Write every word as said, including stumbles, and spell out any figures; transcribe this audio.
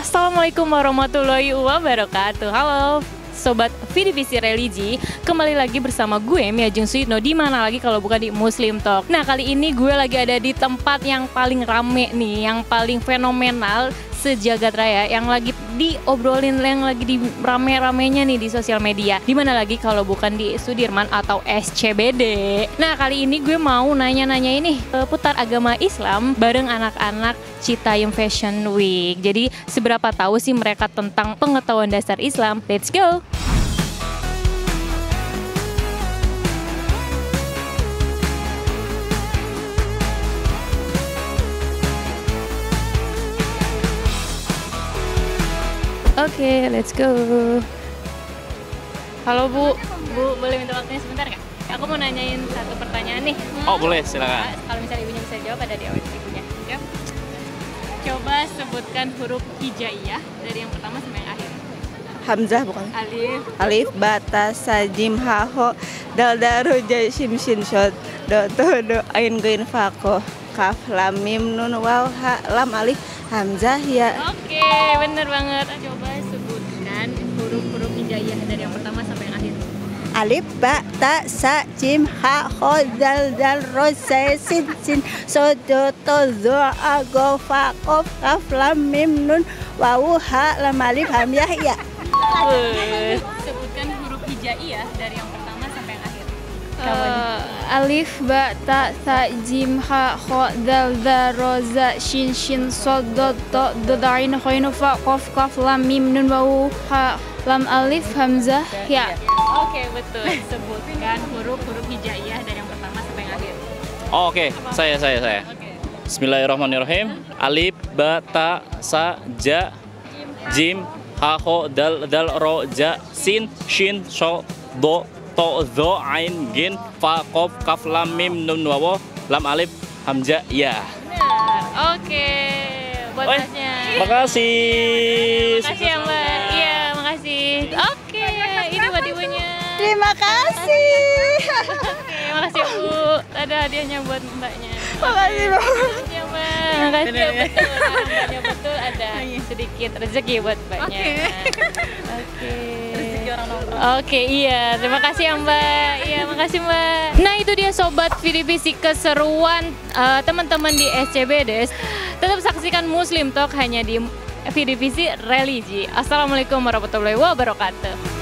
Assalamualaikum warahmatullahi wabarakatuh. Halo Sobat V D V C Religi, kembali lagi bersama gue Mia Jung Suyitno. Di mana lagi kalau bukan di Muslim Talk. Nah, kali ini gue lagi ada di tempat yang paling rame nih, yang paling fenomenal sejagat raya, yang lagi diobrolin, yang lagi di rame-ramenya nih di sosial media. Di mana lagi kalau bukan di Sudirman atau S C B D. Nah, kali ini gue mau nanya-nanya ini seputar agama Islam bareng anak-anak Citayam Fashion Week. Jadi seberapa tahu sih mereka tentang pengetahuan dasar Islam? Let's go! Oke, okay, let's go. Halo Bu, Bu boleh minta waktunya sebentar nggak? Aku mau nanyain satu pertanyaan nih. Oh boleh, silakan. Nah, kalau misalnya ibunya bisa jawab, ada di awal ibunya. Yep. Coba sebutkan huruf hijaiyah dari yang pertama sampai yang akhir. Hamzah bukan? Alif. Alif, bata, sa, jim, ha, ho, dal, daru, ja, shim, shin, shod, do, to, do, ain, goin, fako, kaf, lam, mim, nun, waw, ha, lam, alif, hamzah, ya. Oke, bener banget. Coba sebutkan huruf-huruf hijaiyah dari yang pertama sampai yang akhir. Alif, ba, ta, sa, jim, ha, ho, dal, dal, ro, sa, sin, sin, so, do, to, zo, a, go, fa, kof, kaf, lam, mim, nun, waw, ha, lam, alif, hamzah, ya. Uh, sebutkan huruf hijaiyah dari yang pertama sampai yang akhir. Uh, alif, ba, ta, sa, jim, ha, ho, dal, dal, ro, za, shin, shin, sol, do, to, do, dain, khoin, fa, kof, kaf, lam, mim, nun, waw, ha, lam, alif, hamzah, ya. Oke, betul. Sebutkan huruf-huruf hijaiyah dari yang pertama sampai yang akhir. Oh, Oke, okay. saya, saya, saya. Oke. Bismillahirrahmanirrahim. Alif, ba, ta, sa, ja, jim, ha, ho, dal, dal, ro, ja, sin, shin, so, do, to, zo, ain, gin, fa, kof, kaf, lam, mim, nun, wawo, lam, alif, hamzah, ya. Benar. Oke. Buat Oi, masnya. Makasih. Makasih ya Mbak. Iya, makasih. Oke, ini buat ibunya. Terima kasih. Oke, makasih ya Bu. Ada hadiahnya buat mbaknya. Makasih, Bu. Makasih ya Mbak. Makasih ya betul. Karena mbaknya betul ada sedikit rezeki buat mbaknya. Oke. Rezeki orang nongkrong. Oke, iya. Terima kasih ya Mbak. Iya, makasih Mbak. Nah, itu dia Sobat V D V C keseruan uh, teman-teman di S C B D. Tetap saksikan Muslim Talk hanya di V D V C Religi. Assalamualaikum warahmatullahi wabarakatuh.